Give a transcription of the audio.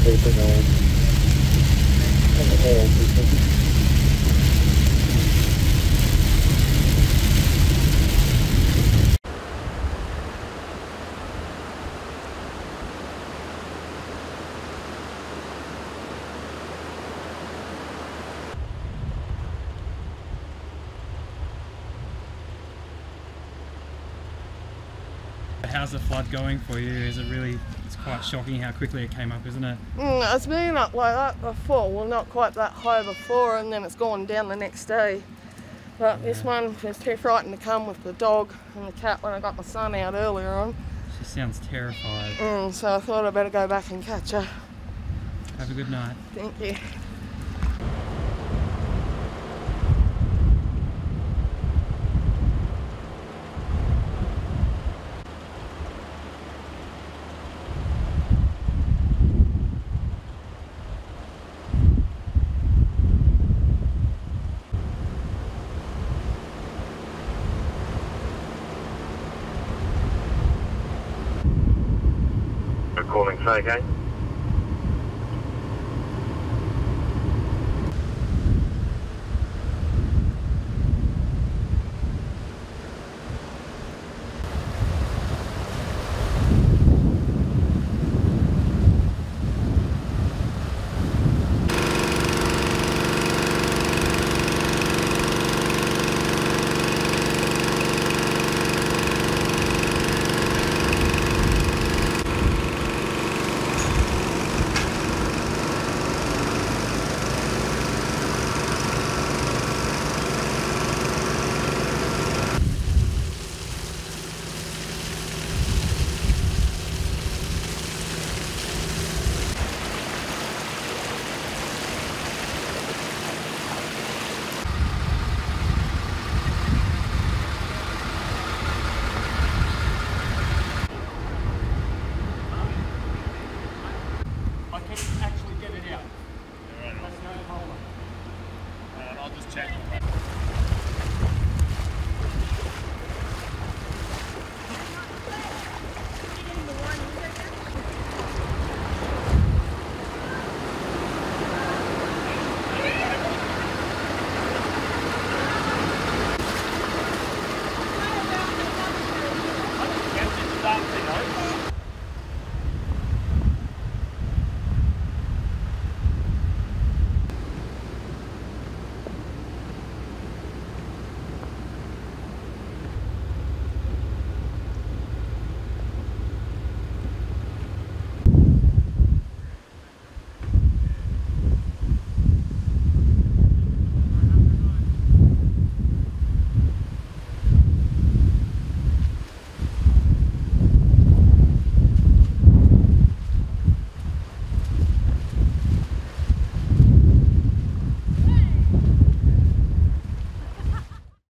keeping on the hand. How's the flood going for you? Is it really, it's quite shocking how quickly it came up, isn't it? It's been up like that before, well not quite that high before, and then it's gone down the next day. But this one was too frightened to come with the dog and the cat when I got my son out earlier on. She sounds terrified. So I thought I'd better go back and catch her. Have a good night. Thank you. Calling, say again.